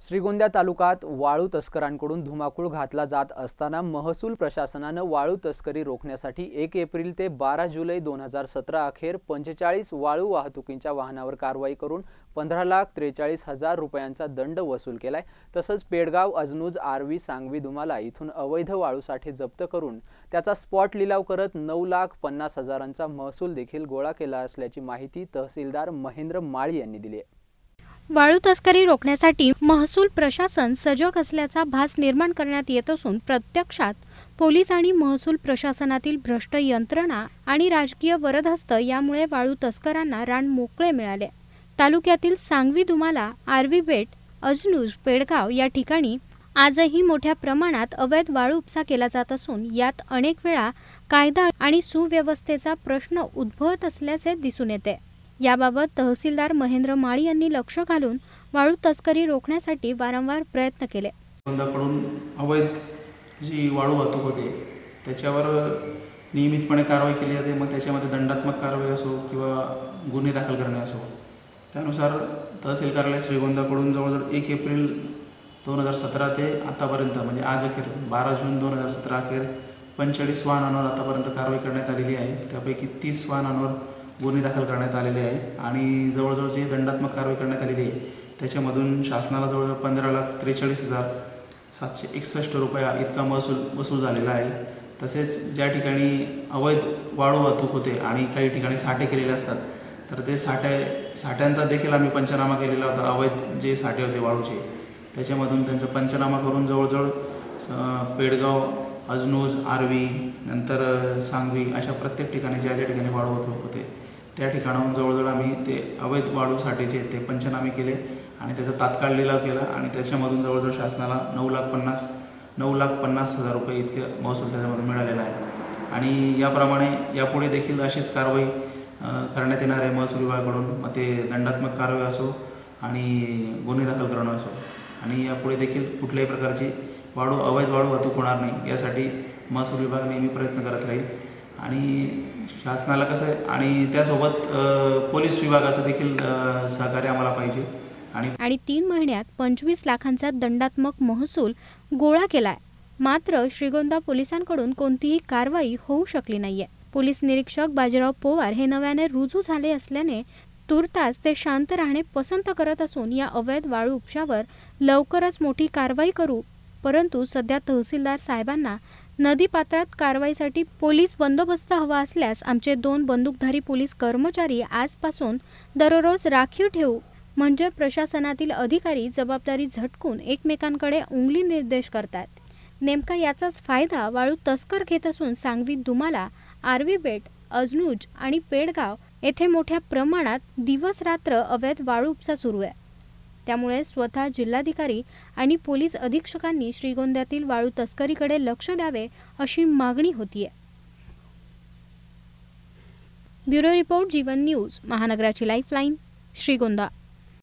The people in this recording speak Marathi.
श्रीगोंदा तालुक्यात वाळू तस्करांकडून धुमाकूळ घातला जात असताना महसूल प्रशासनाने वाळू तस्करी रोखण्यासाठी 1 एप्रिल ते 12 जुलै 2017 अखेर 45 वाळू वाहतुकीच्या वाहनावर कारवाई करून 15,43,000 रुपयांचा दंड वसूल केलाय। तसंच पेडगाव अजनुज आरवी सांगवी दुमाला इथून अवैध वाळूसाठी जप्त करून त्याचा स्पॉट लिलाव करत 9,50,000चा महसूल देखील गोळा केला असल्याची माहिती तहसीलदार महेंद्र माळी यांनी दिली आहे। वाळू तस्करी रोखण्यासाठी महसूल प्रशासन सजग असल्याचा भास निर्माण करण्यात येत असून प्रत्यक्षात पोलीस आणि महसूल प्रशासनातील भ्रष्ट यंत्रणा आणि राजकीय वरदहस्त यामुळे वाळू तस्करांना रान मोकळे मिळाले। तालुक्यातील सांगवी दुमाला, आरवी बेट, अजनुज, पेडगाव या ठिकाणी आजही मोठ्या प्रमाणात अवैध वाळू उपसा केला जात असून यात अनेक वेळा कायदा आणि सुव्यवस्थेचा प्रश्न उद्भवत असल्याचे दिसून येते। याबाबत तहसीलदार महेंद्र माळी यांनी लक्ष घालून वाळू तस्करी रोखण्यासाठी वारंवार प्रयत्न केले। कडून अवैध जी वाळू वाहतूक होते त्याच्यावर नियमितपणे कारवाई केली जाते। मग त्याच्यामध्ये दंडात्मक कारवाई असो किंवा गुन्हे दाखल करणे असो, त्यानुसार तहसील कार्यालय श्रीगोंदाकडून जवळजवळ 1 एप्रिल 2017 ते आतापर्यंत म्हणजे आज अखेर 12 जून 2017 अखेर 45 वाहनांवर आतापर्यंत कारवाई करण्यात आलेली आहे। त्यापैकी 30 वाहनांवर गुन्हे दाखल करण्यात आलेले आहे आणि जवळजवळ जे दंडात्मक कारवाई करण्यात आलेली आहे त्याच्यामधून शासनाला जवळजवळ 15,43,761 रुपये इतका महसूल वसूल झालेला आहे। तसेच ज्या ठिकाणी अवैध वाळू वाहतूक होते आणि काही ठिकाणी साठे केलेले असतात तर ते साठ्यांचा देखील आम्ही पंचनामा केलेला होता। अवैध जे साठे होते वाळूचे त्याच्यामधून त्यांचा पंचनामा करून जवळजवळ पेडगाव, अजनुज, आरवी, नंतर सांगवी अशा प्रत्येक ठिकाणी ज्या ठिकाणी वाळू होते त्या ठिकाणाहून जवळजवळ आम्ही ते अवैध वाळू साठेचे ते पंचनामे केले आणि त्याचा तात्काळ लिलाव केला आणि त्याच्यामधून जवळजवळ शासनाला 9,50,000 रुपये इतके महसूल त्याच्यामधून मिळालेला आहे। आणि याप्रमाणे यापुढे देखील अशीच कारवाई करण्यात येणार आहे महसूल विभागाकडून। मग ते दंडात्मक कारवाई असो आणि गुन्हे दाखल करणं असो, आणि यापुढे देखील कुठल्याही प्रकारची अवैध वाळू वाहतूक होणार नाही यासाठी महसूल विभाग नेहमी प्रयत्न करत राहील। आणि शासनाला कसं आहे आणि त्यासोबत पोलीस विभागाचं देखील सहकार्य आम्हाला पाहिजे। आणि 3 महिन्यात 25 लाखांचा दंडात्मक महसूल गोळा केलाय। मात्र श्रीगोंदा पोलिसांकडून कोणतीही कारवाई होऊ शकली नाहीये। पोलीस निरीक्षक बाजीराव पवार हे नव्याने रुजू झाले असल्याने तुर्तास ते शांत राहणे पसंत करत असून या अवैध वाळू उपशावर लवकरच मोठी कारवाई करू। परंतु सध्या तहसीलदार साहेबांना नदीपात्रात कारवाईसाठी पोलीस बंदोबस्त हवा असल्यास आमचे 2 बंदूकधारी पोलीस कर्मचारी आजपासून दररोज राखीव ठेवू, म्हणजे प्रशासनातील अधिकारी जबाबदारी झटकून एकमेकांकडे उंगली निर्देश करतात। नेमका याचाच फायदा वाळू तस्कर घेत असून सांगवी दुमाला, आरवी बेट, अजनुज आणि पेडगाव येथे मोठ्या प्रमाणात दिवस रात्र अवैध वाळू उपसा सुरू आहे। त्यामुळे स्वतः जिल्हाधिकारी आणि पोलीस अधीक्षकांनी श्रीगोंद्यातील वाळू तस्करीकडे लक्ष द्यावे अशी मागणी होतीये। ब्युरो रिपोर्ट, जीवन न्यूज, महानगराची लाईफलाईन, श्रीगोंदा।